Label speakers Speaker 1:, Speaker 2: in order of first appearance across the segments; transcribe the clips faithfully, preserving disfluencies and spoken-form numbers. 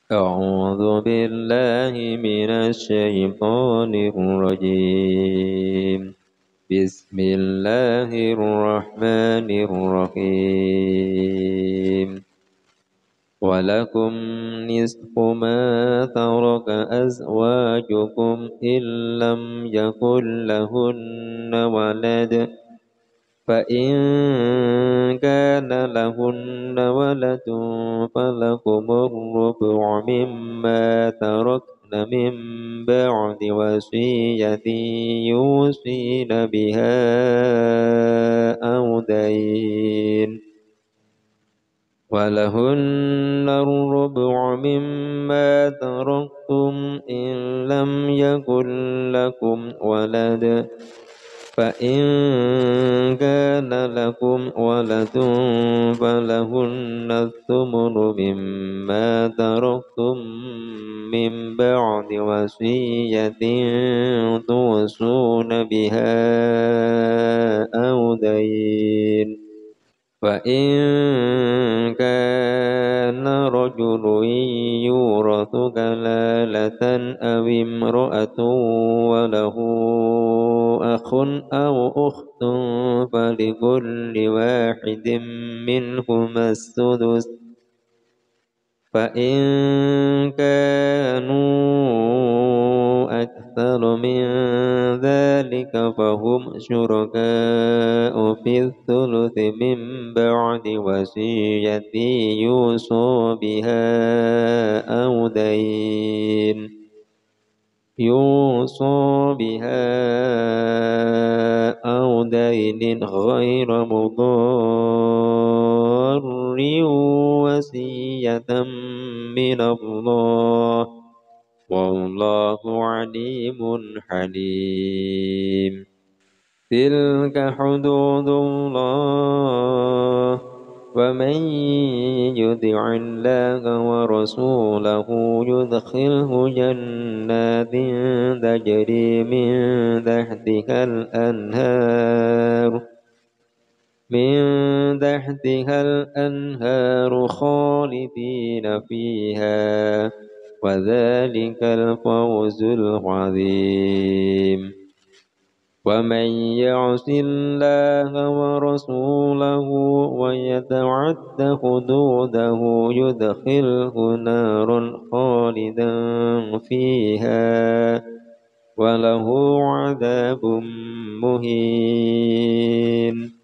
Speaker 1: أعوذ بالله من الشيطان الرجيم بسم الله الرحمن الرحيم ولكم نصف ما ترك أزواجكم إن لم يكن لهن ولد فإن كان لهن ولد فلكم الربع مما تركن من بعد وصية يوصين بها أو دين ولهن الربع مما تركتم إن لم يكن لكم ولد فإن كان لكم ولد فلهن الثمن مما تركتم من بعد وصية توصون بها أو دين فإن كان رجل يورث كلالة أو امرأة وله أخ أو أخت فلكل واحد منهما السدس فإن كانوا أكثر من ذلك فهم شركاء في الثلث من بعد وصية يوصى بها أو دين يوصى بها أو دين غير مضار وصية من الله والله عليم حليم تلك حدود الله ومن يطع الله ورسوله يدخله جنات تجري من تحتها الأنهار من تحتها الأنهار خالدين فيها وذلك الفوز العظيم ومن يعص الله ورسوله ويتعد حدوده يدخله نارا خالدا فيها وله عذاب مهين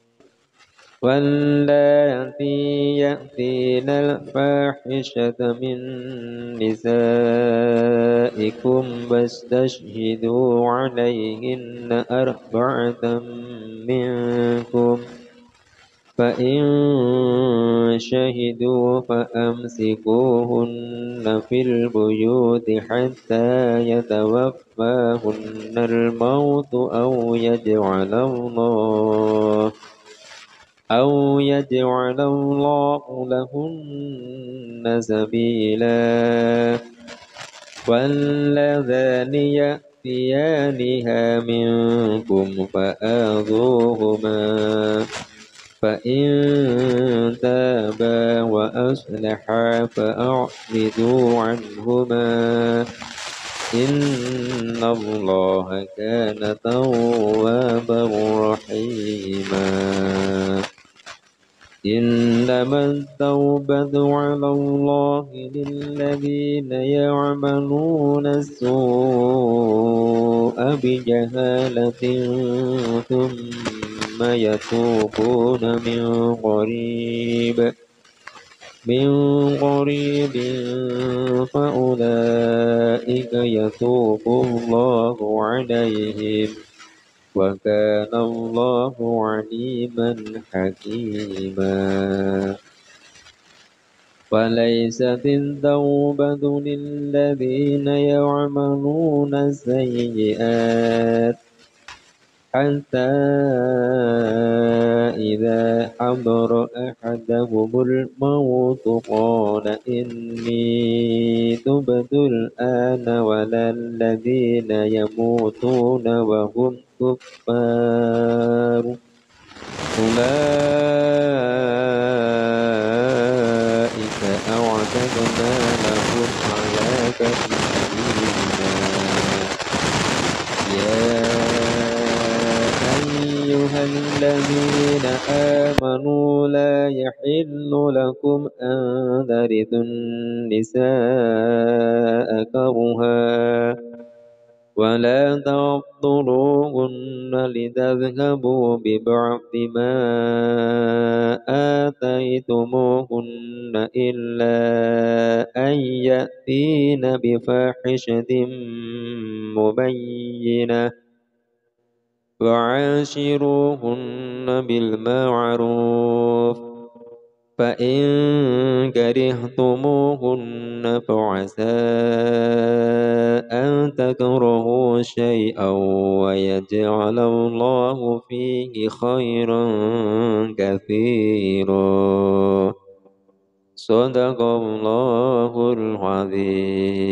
Speaker 1: واللاتي يأتين الفاحشة من نسائكم فاستشهدوا عليهن أربعة منكم فإن شهدوا فأمسكوهن في البيوت حتى يتوفاهن الموت أو يجعل الله أو يجعل الله لهن سبيلا واللذان يأتيانها منكم فآذوهما فإن تابا وأصلحا فأعرضوا عنهما إن الله كان توابا رحيما إنما التوبة على الله للذين يعملون السوء بجهالة ثم يتوبون من قريب من قريب فأولئك يتوب الله عليهم وكان الله عليما حكيما وليست التوبة للذين يعملون السيئات حتى إذا حضر أحدهم الموت قال إني تبت الآن ولا الذين يموتون وهم كفار أولئك أعتدنا كتبنا لهم على كثيرنا يا أيها الذين آمنوا لا يحل لكم أن ترثوا النساء كرها ولا تقتلوهن لتذهبوا ببعض ما آتيتموهن إلا أن يأتين بفاحشة مبينة وعاشروهن بالمعروف فإن كرهتموهن فعسى أن تكرهوا شيئا ويجعل الله فيه خيرا كثيرا صدق الله العظيم